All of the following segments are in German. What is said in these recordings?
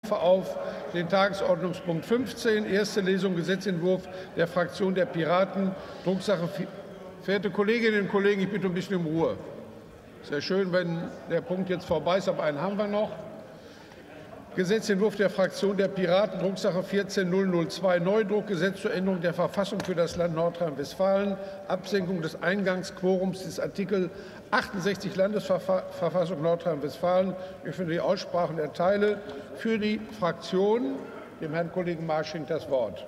auf den Tagesordnungspunkt 15, erste Lesung Gesetzentwurf der Fraktion der Piraten, Drucksache. Verehrte Kolleginnen und Kollegen, ich bitte um ein bisschen Ruhe. Sehr schön, wenn der Punkt jetzt vorbei ist, aber einen haben wir noch. Gesetzentwurf der Fraktion der Piraten, Drucksache 14002, Neudruck, Gesetz zur Änderung der Verfassung für das Land Nordrhein-Westfalen, Absenkung des Eingangsquorums des Artikel 68 Landesverfassung Nordrhein-Westfalen. Ich finde die Aussprachen erteile für die Fraktion dem Herrn Kollegen Marsching das Wort.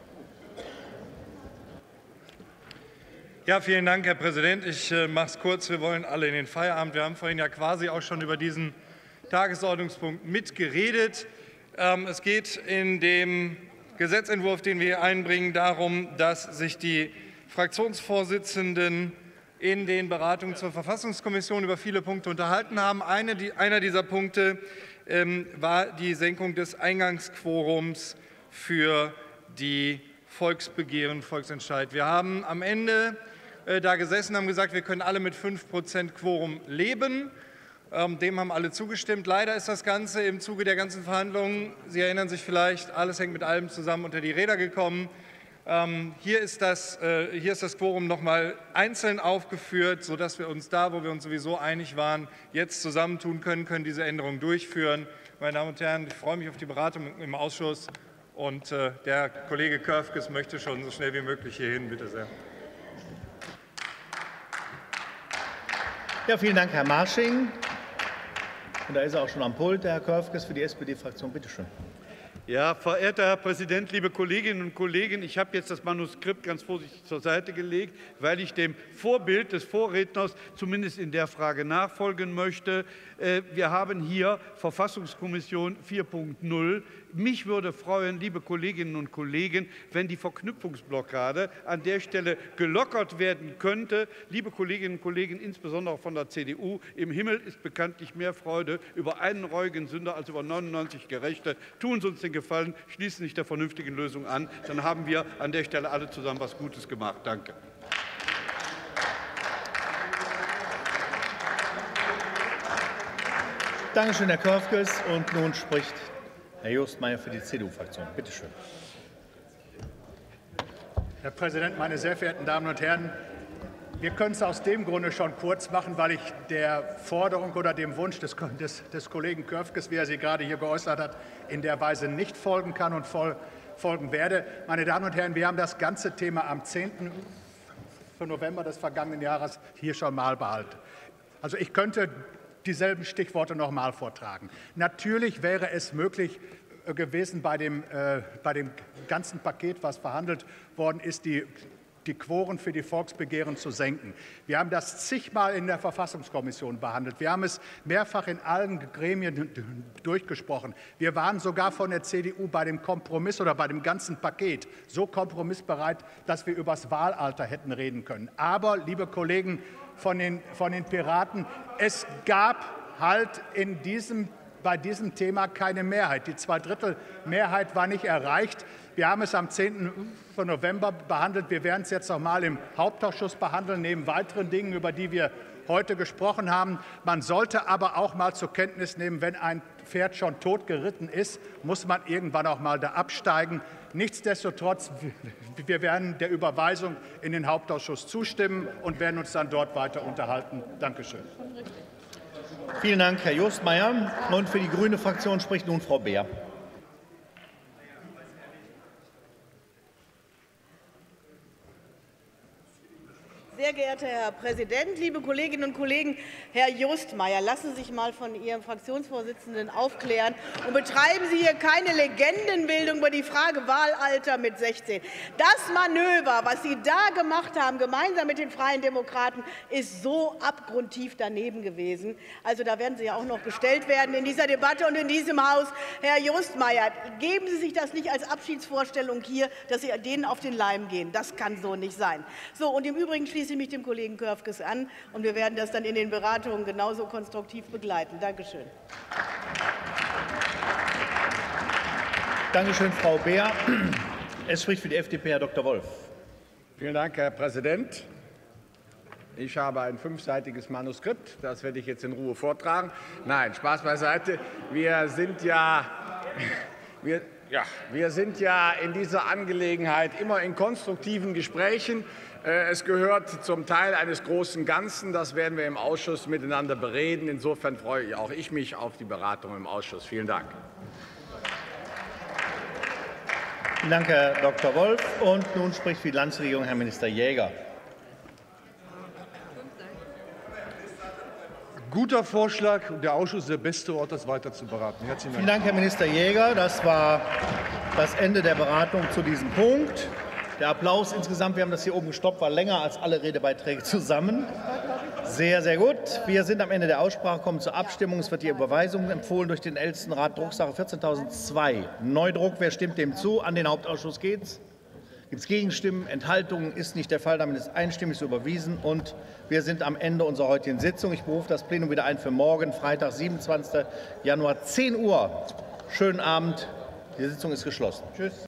Ja, vielen Dank, Herr Präsident. Ich mache es kurz. Wir wollen alle in den Feierabend. Wir haben vorhin ja quasi auch schon über diesen Tagesordnungspunkt mitgeredet. Es geht in dem Gesetzentwurf, den wir hier einbringen, darum, dass sich die Fraktionsvorsitzenden in den Beratungen zur Verfassungskommission über viele Punkte unterhalten haben. Einer dieser Punkte war die Senkung des Eingangsquorums für die Volksbegehren, Volksentscheid. Wir haben am Ende da gesessen und haben gesagt, wir können alle mit 5% Quorum leben. Dem haben alle zugestimmt. Leider ist das Ganze im Zuge der ganzen Verhandlungen, Sie erinnern sich vielleicht, alles hängt mit allem zusammen, unter die Räder gekommen. Hier ist das Quorum noch mal einzeln aufgeführt, sodass wir uns da, wo wir uns sowieso einig waren, jetzt zusammentun können diese Änderungen durchführen. Meine Damen und Herren, ich freue mich auf die Beratung im Ausschuss. Und der Kollege Körfges möchte schon so schnell wie möglich hierhin. Bitte sehr. Ja, vielen Dank, Herr Marsching. Und da ist er auch schon am Pult, der Herr Körfges für die SPD-Fraktion. Bitte schön. Ja, verehrter Herr Präsident, liebe Kolleginnen und Kollegen! Ich habe jetzt das Manuskript ganz vorsichtig zur Seite gelegt, weil ich dem Vorbild des Vorredners zumindest in der Frage nachfolgen möchte. Wir haben hier Verfassungskommission 4.0. Mich würde freuen, liebe Kolleginnen und Kollegen, wenn die Verknüpfungsblockade an der Stelle gelockert werden könnte. Liebe Kolleginnen und Kollegen, insbesondere von der CDU, im Himmel ist bekanntlich mehr Freude über einen reuigen Sünder als über 99 Gerechte. Tun Sie uns den Gefallen, schließen Sie sich der vernünftigen Lösung an. Dann haben wir an der Stelle alle zusammen etwas Gutes gemacht. Danke. Danke schön, Herr Körfges. Und nun spricht Herr Jost-Meyer für die CDU-Fraktion. Bitte schön. Herr Präsident, meine sehr verehrten Damen und Herren! Wir können es aus dem Grunde schon kurz machen, weil ich der Forderung oder dem Wunsch des Kollegen Körfges, wie er sie gerade hier geäußert hat, in der Weise nicht folgen kann und folgen werde. Meine Damen und Herren, wir haben das ganze Thema am 10. November des vergangenen Jahres hier schon mal behandelt. Also ich könnte dieselben Stichworte noch mal vortragen. Natürlich wäre es möglich gewesen, bei dem ganzen Paket, was verhandelt worden ist, die Quoren für die Volksbegehren zu senken. Wir haben das zigmal in der Verfassungskommission behandelt. Wir haben es mehrfach in allen Gremien durchgesprochen. Wir waren sogar von der CDU bei dem Kompromiss oder bei dem ganzen Paket so kompromissbereit, dass wir über das Wahlalter hätten reden können. Aber, liebe Kollegen von den Piraten, es gab halt bei diesem Thema keine Mehrheit. Die Zweidrittelmehrheit war nicht erreicht. Wir haben es am 10. November behandelt. Wir werden es jetzt noch mal im Hauptausschuss behandeln, neben weiteren Dingen, über die wir heute gesprochen haben. Man sollte aber auch mal zur Kenntnis nehmen, wenn ein Pferd schon tot geritten ist, muss man irgendwann auch mal da absteigen. Nichtsdestotrotz, wir werden der Überweisung in den Hauptausschuss zustimmen und werden uns dann dort weiter unterhalten. Danke schön. Vielen Dank, Herr Jost-Meyer. Und für die Grüne Fraktion spricht nun Frau Beer. Sehr geehrter Herr Präsident, liebe Kolleginnen und Kollegen! Herr Jost-Meyer, lassen Sie sich mal von Ihrem Fraktionsvorsitzenden aufklären und betreiben Sie hier keine Legendenbildung über die Frage Wahlalter mit 16. Das Manöver, was Sie da gemacht haben, gemeinsam mit den Freien Demokraten, ist so abgrundtief daneben gewesen. Also da werden Sie ja auch noch gestellt werden in dieser Debatte und in diesem Haus. Herr Jost-Meyer, geben Sie sich das nicht als Abschiedsvorstellung hier, dass Sie denen auf den Leim gehen. Das kann so nicht sein. So, und im Übrigen schließe ich mich dem Kollegen Körfges an, und wir werden das dann in den Beratungen genauso konstruktiv begleiten. Danke schön. Danke schön, Frau Beer. Es spricht für die FDP Herr Dr. Wolf. Vielen Dank, Herr Präsident. Ich habe ein 5-seitiges Manuskript. Das werde ich jetzt in Ruhe vortragen. Nein, Spaß beiseite. Wir sind ja Wir sind ja in dieser Angelegenheit immer in konstruktiven Gesprächen. Es gehört zum Teil eines großen Ganzen. Das werden wir im Ausschuss miteinander bereden. Insofern freue auch ich mich auf die Beratung im Ausschuss. Vielen Dank. Vielen Dank, Herr Dr. Wolf. Und nun spricht für die Landesregierung Herr Minister Jäger. Guter Vorschlag. Der Ausschuss ist der beste Ort, das weiter zu beraten. Herzlichen Dank. Vielen Dank, Herr Minister Jäger. Das war das Ende der Beratung zu diesem Punkt. Der Applaus insgesamt, wir haben das hier oben gestoppt, war länger als alle Redebeiträge zusammen. Sehr, sehr gut. Wir sind am Ende der Aussprache, kommen zur Abstimmung. Es wird die Überweisung empfohlen durch den Ältestenrat, Drucksache 14.002. Neudruck, wer stimmt dem zu? An den Hauptausschuss geht's. Gibt es Gegenstimmen? Enthaltungen? Ist nicht der Fall. Damit ist einstimmig so überwiesen. Und wir sind am Ende unserer heutigen Sitzung. Ich berufe das Plenum wieder ein für morgen, Freitag, 27. Januar, 10 Uhr. Schönen Abend. Die Sitzung ist geschlossen. Tschüss.